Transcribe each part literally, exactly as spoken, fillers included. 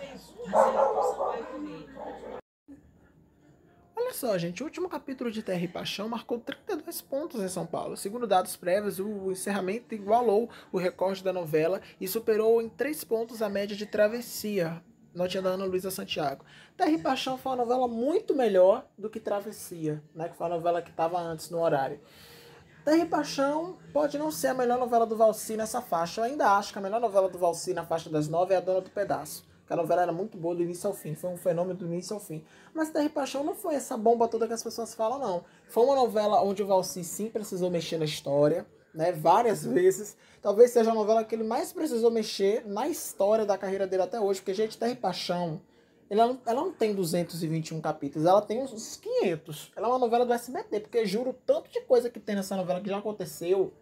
Olha só, gente, o último capítulo de Terra e Paixão marcou trinta e dois pontos em São Paulo. Segundo dados prévios, o encerramento igualou o recorde da novela e superou em três pontos a média de Travessia, notinha da Ana Luísa Santiago. Terra e Paixão foi uma novela muito melhor do que Travessia, né, que foi a novela que estava antes no horário. Terra e Paixão pode não ser a melhor novela do Valci nessa faixa. Eu ainda acho que a melhor novela do Valci na faixa das nove é A Dona do Pedaço. Que a novela era muito boa do início ao fim. Foi um fenômeno do início ao fim. Mas Terra e Paixão não foi essa bomba toda que as pessoas falam, não. Foi uma novela onde o Valci sim precisou mexer na história, né? Várias vezes. Talvez seja a novela que ele mais precisou mexer na história da carreira dele até hoje. Porque, gente, Terra e Paixão, ela não, ela não tem duzentos e vinte e um capítulos, ela tem uns quinhentos. Ela é uma novela do S B T, porque juro, tanto de coisa que tem nessa novela que já aconteceu.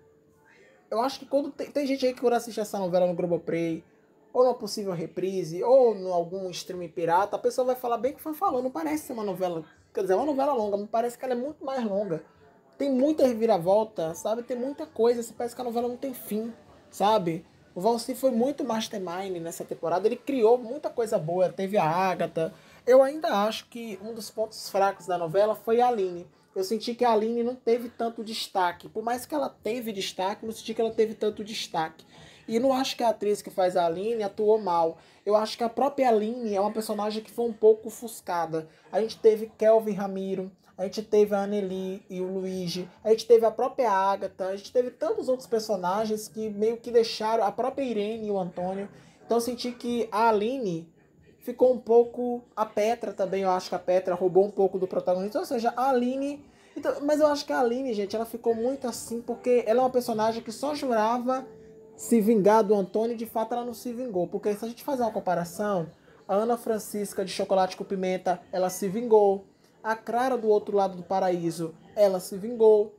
Eu acho que quando tem, tem gente aí que quando assiste essa novela no Globoplay, ou numa possível reprise, ou em algum streaming pirata, a pessoa vai falar bem que foi falando. Não parece ser uma novela, quer dizer, é uma novela longa, me parece que ela é muito mais longa. Tem muita reviravolta, sabe? Tem muita coisa, você parece que a novela não tem fim, sabe? O Valci foi muito mastermind nessa temporada, ele criou muita coisa boa, teve a Agatha. Eu ainda acho que um dos pontos fracos da novela foi a Aline. Eu senti que a Aline não teve tanto destaque. Por mais que ela teve destaque, eu não senti que ela teve tanto destaque. E não acho que a atriz que faz a Aline atuou mal. Eu acho que a própria Aline é uma personagem que foi um pouco ofuscada. A gente teve Kelvin Ramiro, a gente teve a Anneli e o Luigi, a gente teve a própria Agatha, a gente teve tantos outros personagens que meio que deixaram, a própria Irene e o Antônio. Então eu senti que a Aline ficou um pouco, a Petra também, eu acho que a Petra roubou um pouco do protagonista, ou seja, a Aline... Então, mas eu acho que a Aline, gente, ela ficou muito assim porque ela é uma personagem que só jurava se vingar do Antônio, e de fato ela não se vingou. Porque se a gente fazer uma comparação, a Ana Francisca de Chocolate com Pimenta, ela se vingou. A Clara do Outro Lado do Paraíso, ela se vingou.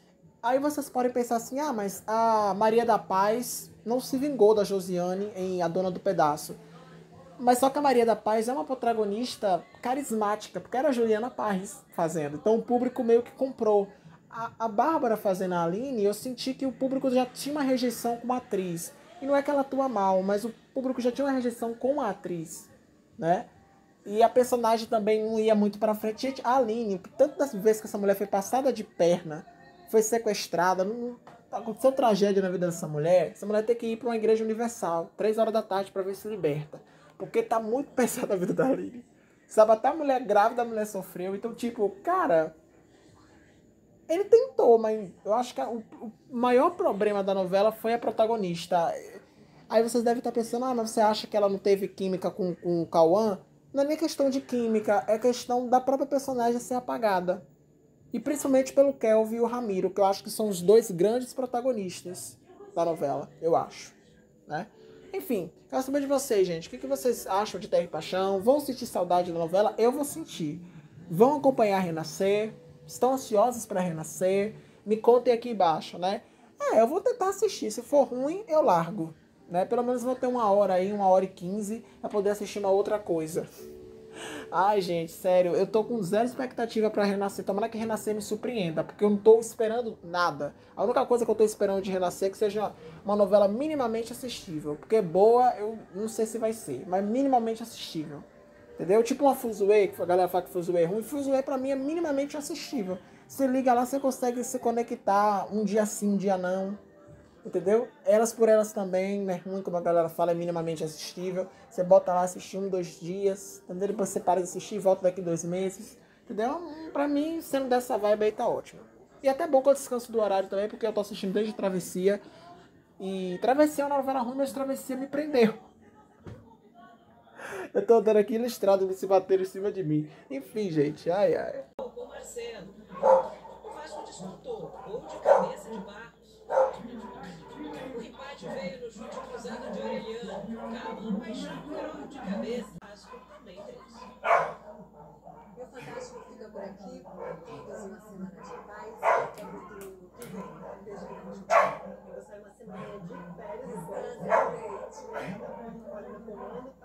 Aí vocês podem pensar assim, ah, mas a Maria da Paz não se vingou da Josiane em A Dona do Pedaço. Mas só que a Maria da Paz é uma protagonista carismática, porque era a Juliana Paz fazendo. Então o público meio que comprou. A, a Bárbara fazendo a Aline, eu senti que o público já tinha uma rejeição com a atriz. E não é que ela atua mal, mas o público já tinha uma rejeição com a atriz, né? E a personagem também não ia muito pra frente. Gente, a Aline, tantas vezes que essa mulher foi passada de perna, foi sequestrada, não, aconteceu tragédia na vida dessa mulher, essa mulher tem que ir pra uma igreja universal, três horas da tarde, pra ver se liberta. Porque tá muito pesada a vida da Aline. Sabe, até a mulher grávida, a mulher sofreu. Então, tipo, cara... Ele tentou, mas eu acho que o, o maior problema da novela foi a protagonista. Aí vocês devem estar pensando, ah, mas você acha que ela não teve química com, com o Cauã? Não é nem questão de química, é questão da própria personagem ser apagada. E principalmente pelo Kelvin e o Ramiro, que eu acho que são os dois grandes protagonistas da novela, eu acho, né? Enfim, quero saber de vocês, gente. O que, que vocês acham de Terra e Paixão? Vão sentir saudade da novela? Eu vou sentir. Vão acompanhar Renascer? Estão ansiosos para Renascer? Me contem aqui embaixo, né? É, eu vou tentar assistir. Se for ruim, eu largo, né? Pelo menos vou ter uma hora aí, uma hora e quinze, para poder assistir uma outra coisa. Ai, gente, sério, eu tô com zero expectativa pra Renascer. Tomara que Renascer me surpreenda, porque eu não tô esperando nada. A única coisa que eu tô esperando de Renascer é que seja uma novela minimamente assistível. Porque boa, eu não sei se vai ser, mas minimamente assistível. Entendeu? Tipo uma Fuzue, que a galera fala que Fuzue é ruim. Fuzue pra mim é minimamente assistível. Você liga lá, você consegue se conectar um dia sim, um dia não. Entendeu? Elas por Elas também, não é ruim, como a galera fala, é minimamente assistível. Você bota lá, assistir um, dois dias, entendeu? Depois você para de assistir e volta daqui dois meses. Entendeu? Pra mim, sendo dessa vibe aí, tá ótimo. E até bom que eu descanso do horário também, porque eu tô assistindo desde Travessia. E Travessia é uma novela ruim, mas Travessia me prendeu. Eu tô dando aqui ilustrado, me se bateram em cima de mim. Enfim, gente, ai, ai. Com Marcelo, o Vasco descontou, gol de cabeça de Barros. O empate veio no chute cruzado de Aureliano. Calma, Paixão virou de cabeça. O Vasco também fez. E o Fantástico fica por aqui. Todas uma semana de paz. É muito que vem. Um beijo grande. Eu vou sair uma semana de férias. Exatamente. Olha, meu comando.